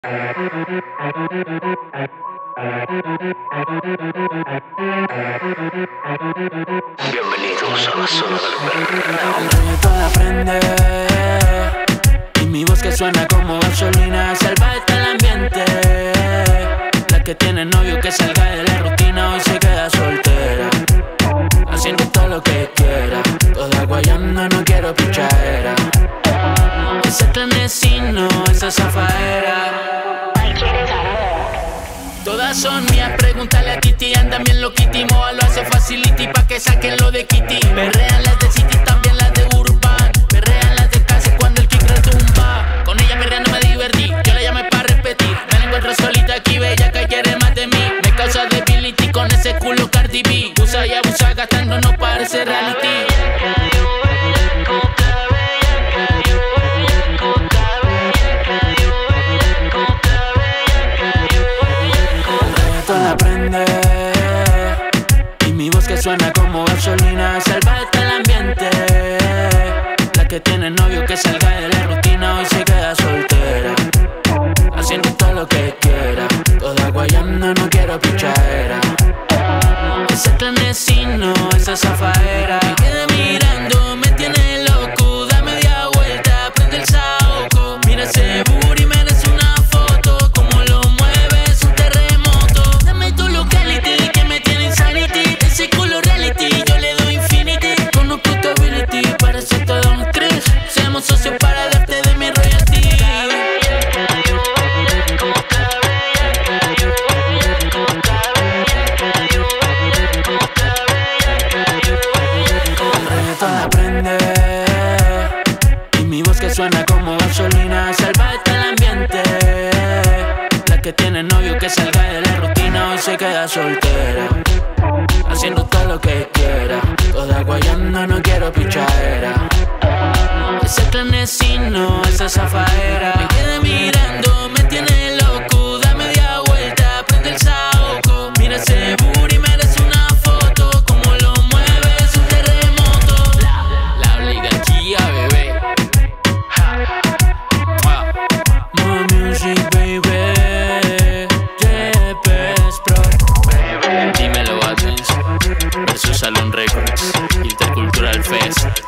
Bienvenidos a la zona del El reggaetón aprende y mi voz que suena como gasolina salva el ambiente. La que tiene novio que salga de la rutina hoy se queda soltera, haciendo todo lo que quiera, toda guayando, no quiero pichadera. Ese clandestino, esa zafaera, todas son mías, pregúntale a Titi. Andan bien loquiti, Moa lo hace facility pa' que saquen lo de Kitty. Perrean las de City, también las de Urban. Perrean las de casa cuando el kick retumba. Con ella perreando me divertí, yo la llamé pa' repetir. Me la encuentro solita aquí, bella que quiere más de mí. Me causa debility con ese culo Cardi B. Usa y abusa gastando, no parece reality. Aprende y mi voz que suena como gasolina salva el ambiente. La que tiene novio que salga de la rutina hoy se queda soltera, haciendo todo lo que quiera, toda guayando, no quiero pichadera. Ese clandestino, esa zafaera, me quedé mirando, me tiene loco. Da media vuelta, prende el saoco. Mira ese booty, merece una foto. Como lo mueve es un terremoto. Dame tu locality, que me tiene insanity. Ese culo reality, yo le doy infinity. Conozco tu ability, parece todo un actriz. Seamos socios para darte de mi royalty. Aprende y mi voz que suena como gasolina salva el ambiente. La que tiene novio que salga de la rutina hoy se queda soltera, haciendo todo lo que quiera, toda guayando, no quiero pichadera. Ese clandestino, esa zafaera, me quedé mirando, me tiene loco. Da media vuelta, prende el saoco. Mira ese booty, merece una foto. Como lo mueve es un terremoto. La oligarquía, bebé. More music, baby. JPS Pro. Dímelo, Athens versus Salon Records, Intercultural Fest.